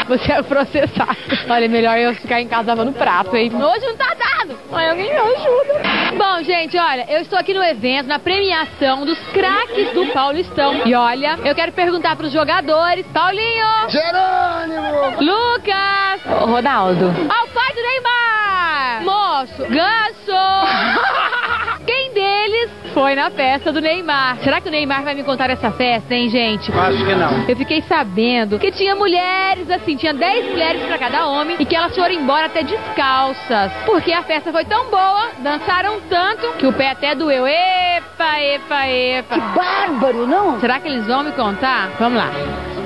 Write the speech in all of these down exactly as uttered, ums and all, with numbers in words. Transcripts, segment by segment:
Você é processado. Olha, melhor eu ficar em casa lavando prato, hein? Hoje não tá dado. Ai, alguém me ajuda. Bom, gente, olha, eu estou aqui no evento, na premiação dos craques do Paulistão. E olha, eu quero perguntar pros jogadores. Paulinho! Jerônimo! Lucas! Ronaldo. Ao pai do Neymar! Moço! Ganso! Quem deles foi na festa do Neymar? Será que o Neymar vai me contar essa festa, hein, gente? Acho que não. Eu fiquei sabendo que tinha mulheres, assim, tinha dez mulheres pra cada homem e que elas foram embora até descalças. Porque a festa foi tão boa, dançaram tanto, que o pé até doeu. Epa, epa, epa. Que bárbaro, não? Será que eles vão me contar? Vamos lá.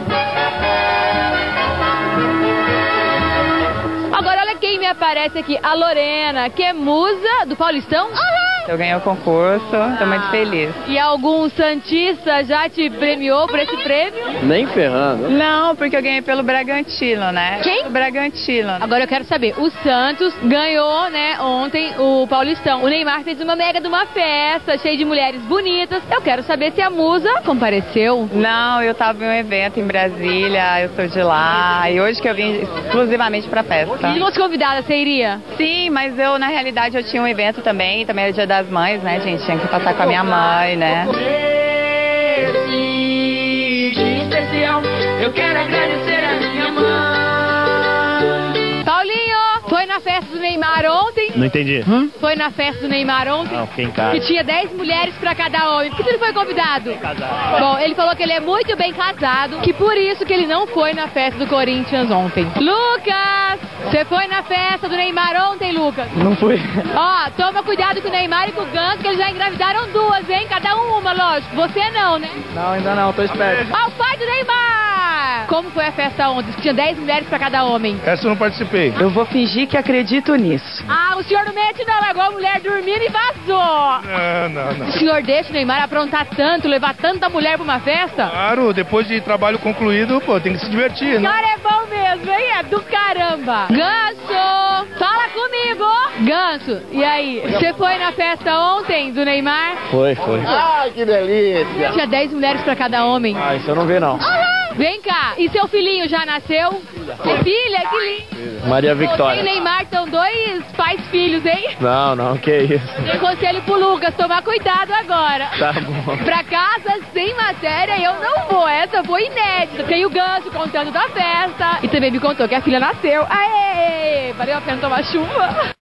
Agora olha quem me aparece aqui, a Lorena, que é musa do Paulistão. Eu ganhei o concurso, tô muito feliz. E algum santista já te premiou por esse prêmio? Nem ferrando. Não, porque eu ganhei pelo Bragantino, né? Quem? O Bragantino. Agora eu quero saber, o Santos ganhou, né, ontem o Paulistão. O Neymar fez uma mega de uma festa, cheia de mulheres bonitas. Eu quero saber se a musa compareceu. Não, eu tava em um evento em Brasília, eu sou de lá, e hoje que eu vim exclusivamente pra festa. E se fosse convidada, você iria? Sim, mas eu, na realidade, eu tinha um evento também, também era dia das mães, né, gente? Tinha que passar com a minha mãe, né? Esse dia especial, eu quero agradecer a minha mãe. Paulinho, foi na festa do Neymar ontem? Não entendi. Hum? Foi na festa do Neymar ontem? Não, fiquei em casa. Que tinha dez mulheres pra cada homem. Por que você não foi convidado? Casado. Bom, ele falou que ele é muito bem casado, que por isso que ele não foi na festa do Corinthians ontem. Lucas! Você foi na festa do Neymar ontem, Lucas? Não fui. Ó, toma cuidado com o Neymar e com o Ganso, que eles já engravidaram duas, hein? Cada um uma, lógico. Você não, né? Não, ainda não, tô esperto. Ó, o pai do Neymar! Como foi a festa ontem? Tinha dez mulheres pra cada homem. Essa eu não participei. Eu vou fingir que acredito nisso. Ah, o senhor não mente não, largou a mulher dormindo e vazou. Não, não, não. O senhor deixa o Neymar aprontar tanto, levar tanta mulher pra uma festa? Claro, depois de trabalho concluído, pô, tem que se divertir, O né? cara é bom mesmo, hein? É do caramba. Ganso, fala comigo. Ganso, e aí? Você foi na festa ontem do Neymar? Foi, foi. Ai, que delícia. Tinha dez mulheres pra cada homem. Ah, isso eu não vi, não. Vem cá, e seu filhinho já nasceu? É filha? Que lindo. Maria Você e Victória. Neymar são dois pais filhos, hein? Não, não, que isso. Tem conselho pro Lucas, tomar cuidado agora. Tá bom. Pra casa sem matéria eu não vou, essa foi inédita. Tem o Ganso contando da festa e também me contou que a filha nasceu. Aê! Valeu a pena tomar chuva?